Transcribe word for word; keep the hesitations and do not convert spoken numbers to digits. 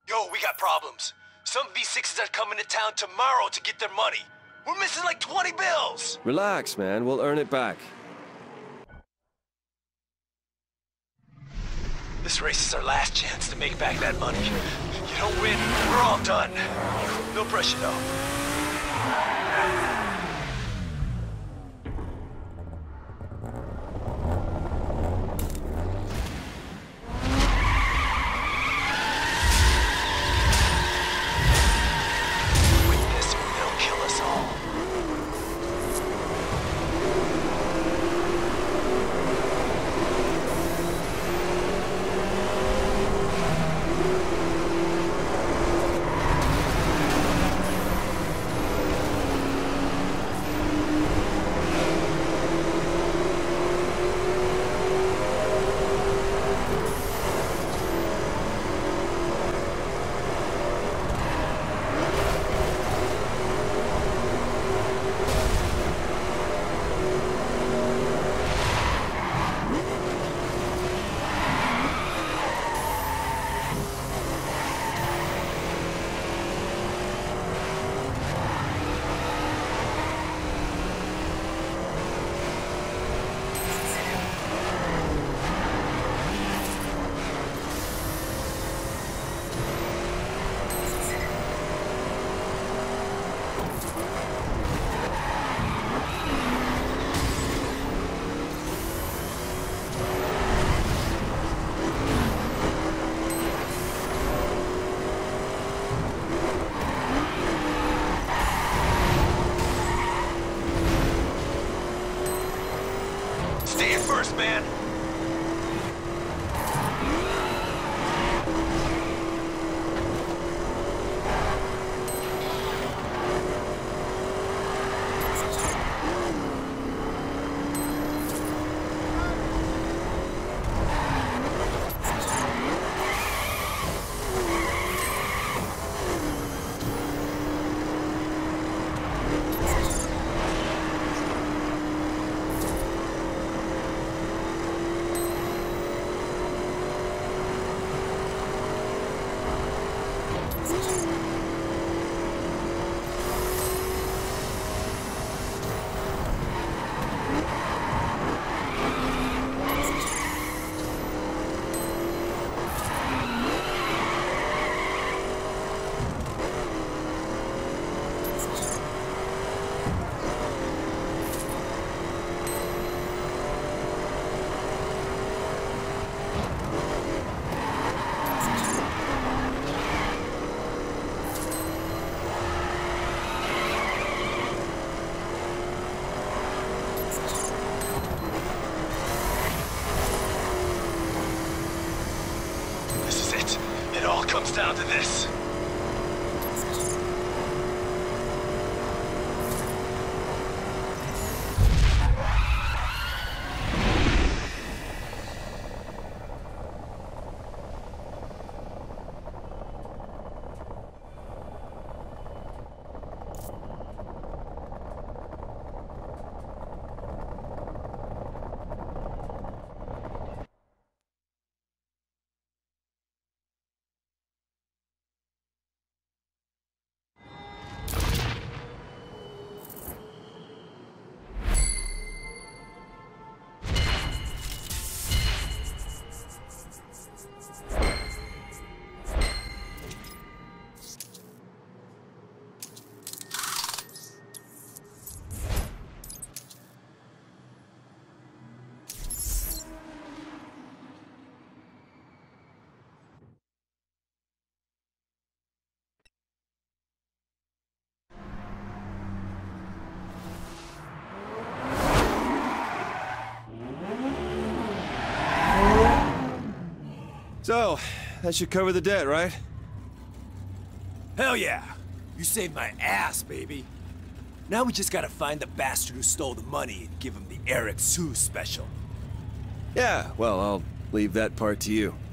Yo, we got problems. Some V sixes are coming to town tomorrow to get their money. We're missing like twenty bills! Relax, man. We'll earn it back. This race is our last chance to make back that money. You don't win, we're all done. No pressure, though. First, man. Comes down to this. So, that should cover the debt, right? Hell yeah! You saved my ass, baby. Now we just gotta find the bastard who stole the money and give him the Eric Sue special. Yeah, well, I'll leave that part to you.